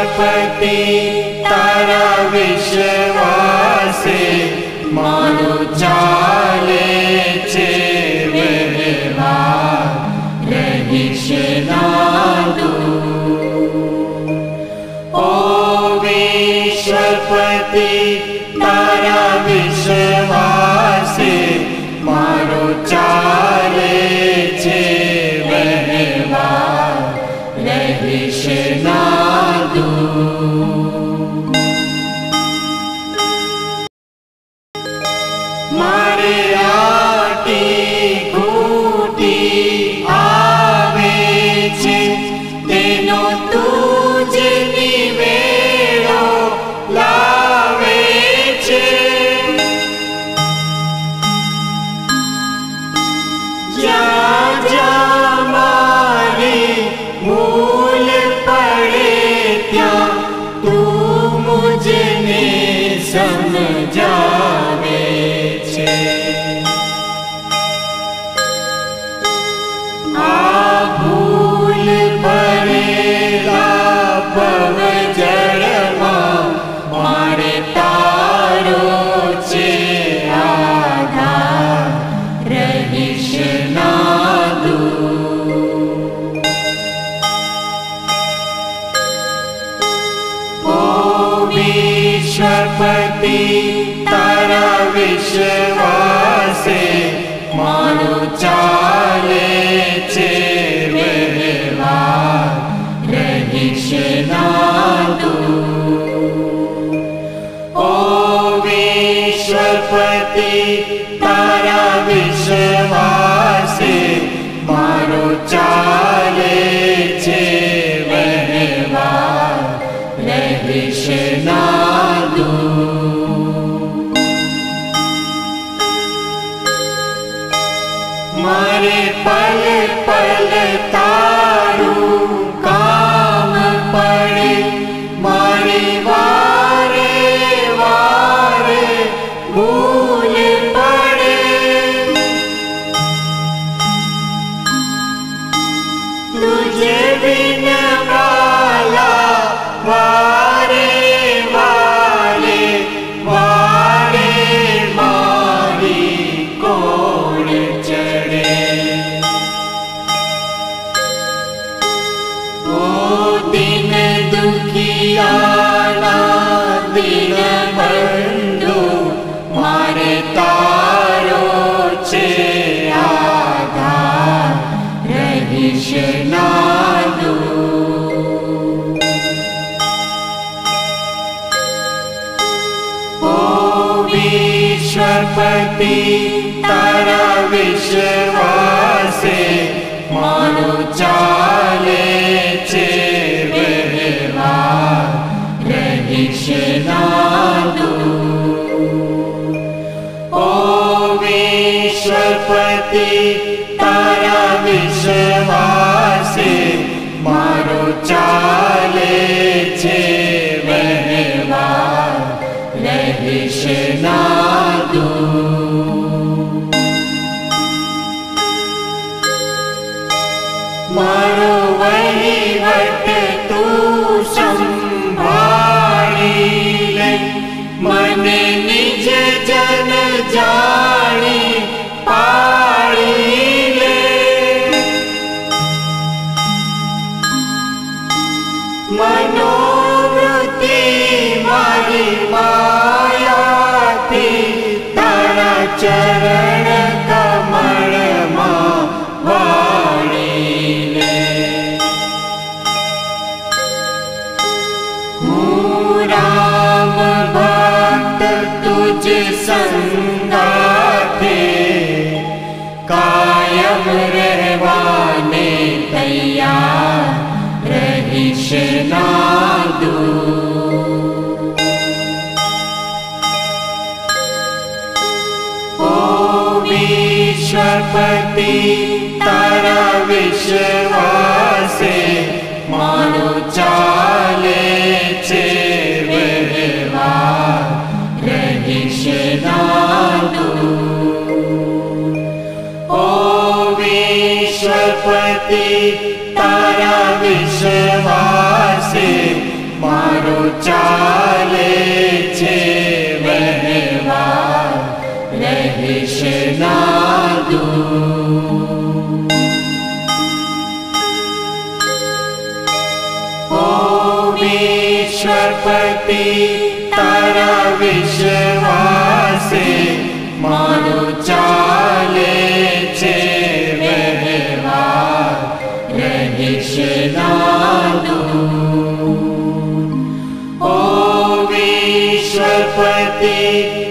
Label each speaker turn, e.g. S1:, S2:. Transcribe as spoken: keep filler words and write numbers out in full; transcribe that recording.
S1: विश्वपति तारा विश्वासे मारू चाले छे व्यवहार रहीश नादू। ओ विश्वपति तारा विश्वासे मारू चाले छे व्यवहार रहीश नादू। मारे आटी घूटी आवे छे तेनो तुझे निवेड़ो लावे छे। जा जा मारी मूल पड़े त्या तू मुझने समझावे छे। आ भूल पड़ेला पवजड़मा मारे तारो छे आधार रहीश नादू। ओ विश्वपति तारा विश्वासे मारू चाले छे व्यवहार रहीश नादू। ओ विश्वपति तारा विश्वासे मारू चाले छे व्यवहार रहीश नादू। मारे पल पल तारू काम पड़े मारी वारे वारे भूल पड़े। तुझे बिन वाला वारे वारे वारे मारी कोण चढ़े। ओ दिन दुखियाना दिन बंधु मारे तारो छे आधार रहीश नादू। ओ विश्वपति तारा विश्वासे मारू चाले छे व्यवहार रहीश नादू। ओ विश्वपति तारा विश्वासे मारू चाले छे व्यवहार रहीश नादू। मारो वहीवट तू संभाળી ले मने निज जन जाणी पाड़ी ले। मनोवृत्ति मारी मायाती तारा चरण कमल मां वाणी ले। हूँ राम भक्त तुझ संगाथे कायम रहवाने तैयार रहीश नादू। ओ विश्वपति तारा विश्वासे मारू चाले छे व्यवहार रहीश नादू। ओ विश्वपति तारा विश्वासे ચાલે છે વ્યવહાર રહીશ ના દૂર. ઓ વિશ્વપતિ તારા વિશ્વાસે મારો ચાલે છે વ્યવહાર રહીશ ના દૂર. ઓ વિશ્વપતિ